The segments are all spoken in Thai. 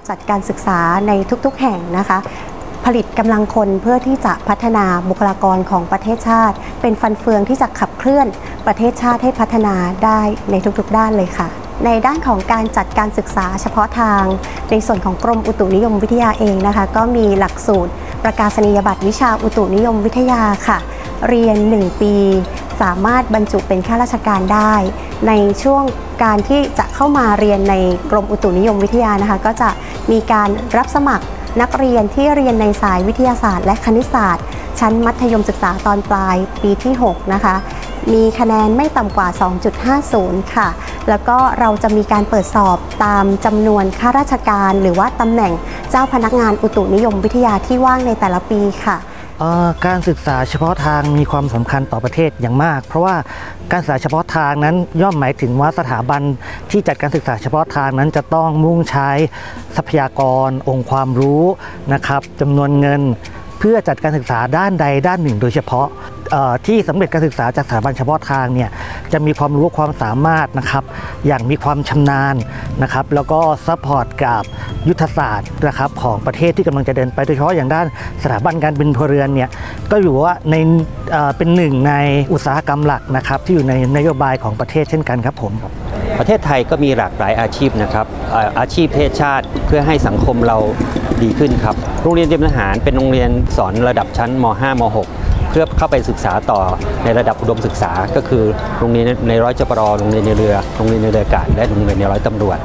จัดการศึกษาในทุกๆแห่งนะคะผลิตกำลังคนเพื่อที่จะพัฒนาบุคลากรของประเทศชาติเป็นฟันเฟืองที่จะขับเคลื่อนประเทศชาติให้พัฒนาได้ในทุกๆด้านเลยค่ะในด้านของการจัดการศึกษาเฉพาะทางในส่วนของกรมอุตุนิยมวิทยาเองนะคะก็มีหลักสูตรประกาศนียบัตรวิชาอุตุนิยมวิทยาค่ะเรียน1ปีสามารถบรรจุเป็นข้าราชการได้ในช่วงการที่จะเข้ามาเรียนในกรมอุตุนิยมวิทยานะคะก็จะมีการรับสมัครนักเรียนที่เรียนในสายวิทยาศาสตร์และคณิตศาสตร์ชั้นมัธยมศึกษาตอนปลายปีที่6นะคะมีคะแนนไม่ต่ำกว่า 2.50 ค่ะแล้วก็เราจะมีการเปิดสอบตามจำนวนข้าราชการหรือว่าตำแหน่งเจ้าพนักงานอุตุนิยมวิทยาที่ว่างในแต่ละปีค่ะการศึกษาเฉพาะทางมีความสำคัญต่อประเทศอย่างมากเพราะว่าการศึกษาเฉพาะทางนั้นย่อมหมายถึงว่าสถาบันที่จัดการศึกษาเฉพาะทางนั้นจะต้องมุ่งใช้ทรัพยากรองค์ความรู้นะครับจำนวนเงินเพื่อจัดการศึกษาด้านใดด้านหนึ่งโดยเฉพาะที่สำเร็จการศึกษาจากสถาบันเฉพาะทางเนี่ยจะมีความรู้ความสามารถนะครับอย่างมีความชำนาญนะครับแล้วก็ซัพพอร์ตกับยุทธศาสตร์นะครับของประเทศที่กำลังจะเดินไปโดยเฉพาะอย่างด้านสถาบันการบินพลเรือนเนี่ยก็อยู่ว่าในเป็นหนึ่งในอุตสาหกรรมหลักนะครับที่อยู่ในนโยบายของประเทศเช่นกันครับผมประเทศไทยก็มีหลากหลายอาชีพนะครับอาชีพประเทศชาติเพื่อให้สังคมเราดีขึ้นครับโรงเรียนเตรียมทหารเป็นโรงเรียนสอนระดับชั้นม.5 ม.6 เพื่อเข้าไปศึกษาต่อในระดับอุดมศึกษาก็คือโรงเรียนในร้อยจปร.โรงเรียนในเรือโรงเรียนในเรืออากาศและโรงเรียนในร้อยตำรวจ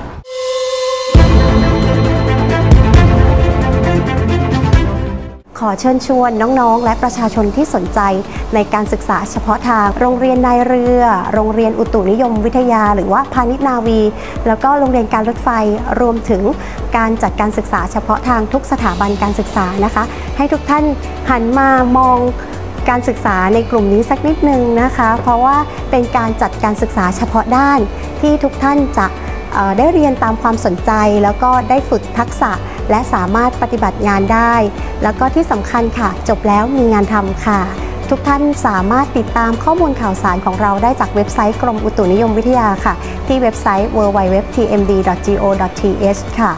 ขอเชิญชวนน้องๆและประชาชนที่สนใจในการศึกษาเฉพาะทางโรงเรียนนายเรือโรงเรียนอุตุนิยมวิทยาหรือว่าพาณิชย์นาวีแล้วก็โรงเรียนการรถไฟรวมถึงการจัดการศึกษาเฉพาะทางทุกสถาบันการศึกษานะคะให้ทุกท่านหันมามองการศึกษาในกลุ่มนี้สักนิดนึงนะคะเพราะว่าเป็นการจัดการศึกษาเฉพาะด้านที่ทุกท่านจะได้เรียนตามความสนใจแล้วก็ได้ฝึกทักษะและสามารถปฏิบัติงานได้แล้วก็ที่สำคัญค่ะจบแล้วมีงานทำค่ะทุกท่านสามารถติดตามข้อมูลข่าวสารของเราได้จากเว็บไซต์กรมอุตุนิยมวิทยาค่ะที่เว็บไซต์ www.tmd.go.th ค่ะ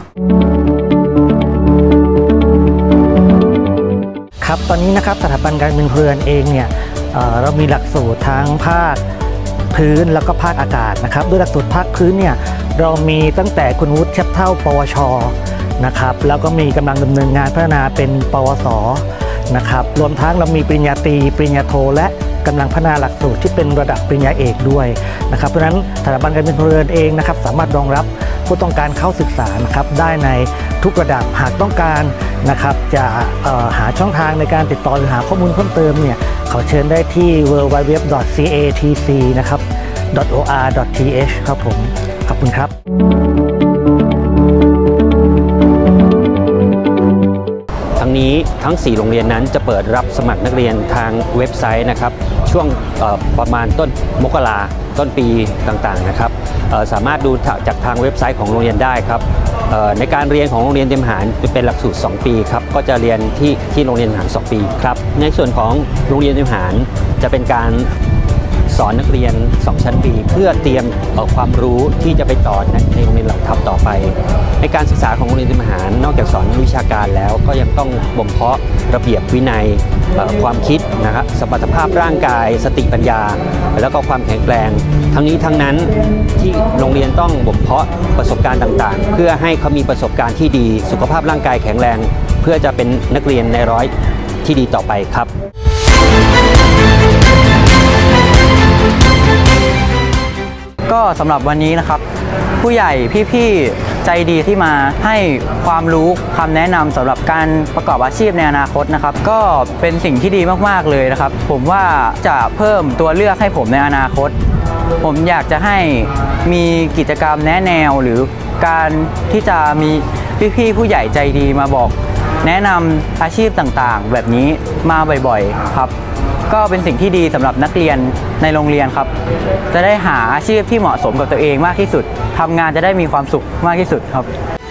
ครับตอนนี้นะครับสถาบันการบินพลเรือนเองเนี่ยเรามีหลักสูตรทั้งภาคพื้นแล้วก็ภาคอากาศนะครับด้วยหลักสูตรภาคพื้นเนี่ยเรามีตั้งแต่คุณวุฒิเทียบเท่าปวชนะครับแล้วก็มีกำลังดำเนินงานพัฒนาเป็นปวสนะครับรวมทั้งเรามีปริญญาตรีปริญญาโทและกำลังพัฒนาหลักสูตรที่เป็นระดับปริญญาเอกด้วยนะครับเพราะฉะนั้นสถาบันการบินพลเรือนเองนะครับสามารถรองรับผู้ต้องการเข้าศึกษานะครับได้ในทุกระดับหากต้องการนะครับจะหาช่องทางในการติดต่อหรือหาข้อมูลเพิ่มเติมเนี่ยขอเชิญได้ที่ www.catc นะครับ .or.th ครับผมขอบคุณครับทั้งนี้ทั้ง4โรงเรียนนั้นจะเปิดรับสมัครนักเรียนทางเว็บไซต์นะครับช่วงประมาณต้นมกราต้นปีต่างๆนะครับสามารถดูจากทางเว็บไซต์ของโรงเรียนได้ครับในการเรียนของโรงเรียนเตรียมทหารเป็นหลักสูตร2ปีครับก็จะเรียนที่โรงเรียนทหาร2ปีครับในส่วนของโรงเรียนเตรียมทหารจะเป็นการสอนนักเรียน2ชั้นปีเพื่อเตรียมความรู้ที่จะไปต่อในโรงเรียนหลักทัพต่อไปในการศึกษาของโรงเรียนเตรียมทหารนอกจากสอนวิชาการแล้วก็ยังต้องบ่มเพาะระเบียบวินัยความคิดนะครับสมรรถภาพร่างกายสติปัญญาแล้วก็ความแข็งแกร่งทั้งนี้ทั้งนั้นที่โรงเรียนต้องบ่มเพาะประสบการณ์ต่างๆเพื่อให้เขามีประสบการณ์ที่ดีสุขภาพร่างกายแข็งแรงเพื่อจะเป็นนักเรียนในร้อยที่ดีต่อไปครับก็สำหรับวันนี้นะครับผู้ใหญ่พี่ๆใจดีที่มาให้ความรู้คำแนะนำสำหรับการประกอบอาชีพในอนาคตนะครับก็เป็นสิ่งที่ดีมากๆเลยนะครับผมว่าจะเพิ่มตัวเลือกให้ผมในอนาคตผมอยากจะให้มีกิจกรรมแนะแนวหรือการที่จะมีพี่ๆผู้ใหญ่ใจดีมาบอกแนะนำอาชีพต่างๆแบบนี้มาบ่อยๆครับก็เป็นสิ่งที่ดีสำหรับนักเรียนในโรงเรียนครับจะได้หาอาชีพที่เหมาะสมกับตัวเองมากที่สุดทำงานจะได้มีความสุขมากที่สุดครับ